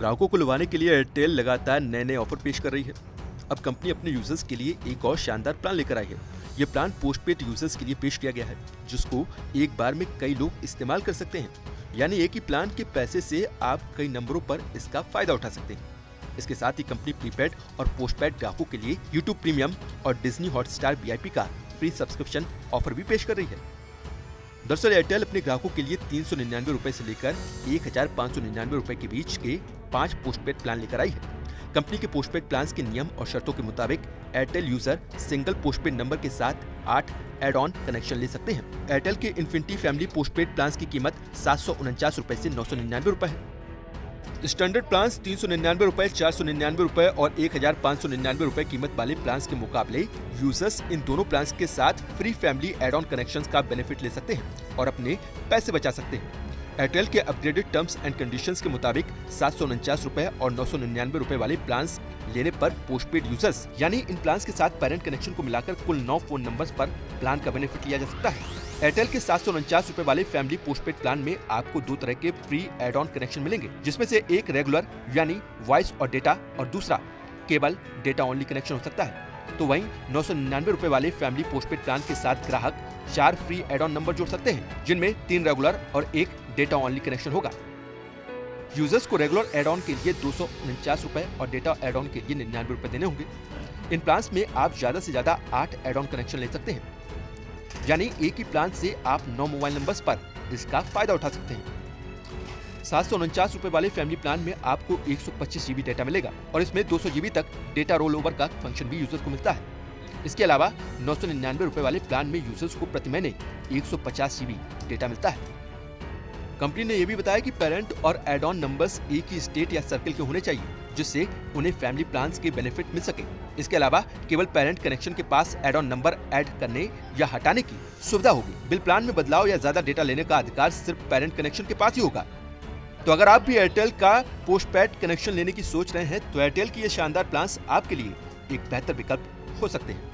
ग्राहकों को लुभाने के लिए एयरटेल लगातार नए नए ऑफर पेश कर रही है। अब कंपनी अपने यूजर्स के लिए एक और शानदार प्लान लेकर आई है। ये प्लान पोस्टपेड यूजर्स के लिए पेश किया गया है, जिसको एक बार में कई लोग इस्तेमाल कर सकते हैं। यानी एक ही प्लान के पैसे से आप कई नंबरों पर इसका फायदा उठा सकते हैं। इसके साथ ही कंपनी प्रीपेड और पोस्टपेड ग्राहकों के लिए यूट्यूब प्रीमियम और डिज्नी हॉटस्टार VIP का फ्री सब्सक्रिप्शन ऑफर भी पेश कर रही है। दरअसल एयरटेल अपने ग्राहकों के लिए 399 रुपए से लेकर 1599 रुपए के बीच के 5 पोस्टपेड प्लान लेकर आई है। कंपनी के पोस्टपेड प्लान के नियम और शर्तों के मुताबिक Airtel user single postpaid number के साथ 8 एड ऑन कनेक्शन ले सकते हैं। एयरटेल के इन्फिनिटी फैमिली पोस्टपेड प्लान की कीमत 749 रुपए से 999 रुपए है। स्टैंडर्ड प्लान 399 रुपए, 499 रुपए और 1599 रुपए कीमत वाले प्लान के मुकाबले यूजर्स इन दोनों प्लान के साथ free family add on connections का बेनिफिट ले सकते हैं और अपने पैसे बचा सकते हैं। एयरटेल के अपग्रेडेड टर्म्स एंड कंडीशंस के मुताबिक 749 रुपए और 999 रुपए वाले प्लान लेने पर पोस्टपेड यूजर्स यानी इन प्लान के साथ पेरेंट कनेक्शन को मिलाकर कुल 9 फोन नंबर्स पर प्लान का बेनिफिट लिया जा सकता है। एयरटेल के 749 रुपए वाले फैमिली पोस्टपेड प्लान में आपको 2 तरह के फ्री एड ऑन कनेक्शन मिलेंगे, जिसमें से एक रेगुलर यानी वॉइस और डेटा और दूसरा केवल डेटा ओनली कनेक्शन हो सकता है। तो वहीं 999 रुपए वाले फैमिली पोस्टपेड प्लान के साथ ग्राहक 4 फ्री एड ऑन नंबर जोड़ सकते हैं, जिनमें 3 रेगुलर और 1 डेटा ओनली कनेक्शन होगा। यूजर्स को रेगुलर एड ऑन के लिए 249 रुपए और डेटा एड ऑन के लिए 99 रुपए देने होंगे। इन प्लान में आप ज्यादा से ज्यादा 8 एड ऑन कनेक्शन ले सकते हैं, यानी एक ही प्लान से आप 9 मोबाइल नंबर्स पर इसका फायदा उठा सकते हैं। 749 रुपए वाले फैमिली प्लान में आपको 125 GB डेटा मिलेगा और इसमें 200 GB तक डेटा रोल ओवर का फंक्शन भी यूजर्स को मिलता है। इसके अलावा 999 रुपए वाले प्लान में यूजर्स को प्रति महीने 150 GB डेटा मिलता है। कंपनी ने यह भी बताया कि पेरेंट और एड ऑन नंबर्स एक ही स्टेट या सर्कल के होने चाहिए, जिससे उन्हें फैमिली प्लान्स के बेनिफिट मिल सके। इसके अलावा केवल पेरेंट कनेक्शन के पास एड ऑन नंबर ऐड करने या हटाने की सुविधा होगी। बिल प्लान में बदलाव या ज्यादा डेटा लेने का अधिकार सिर्फ पेरेंट कनेक्शन के पास ही होगा। तो अगर आप भी एयरटेल का पोस्टपेड कनेक्शन लेने की सोच रहे हैं तो एयरटेल की ये शानदार प्लान्स आपके लिए एक बेहतर विकल्प हो सकते हैं।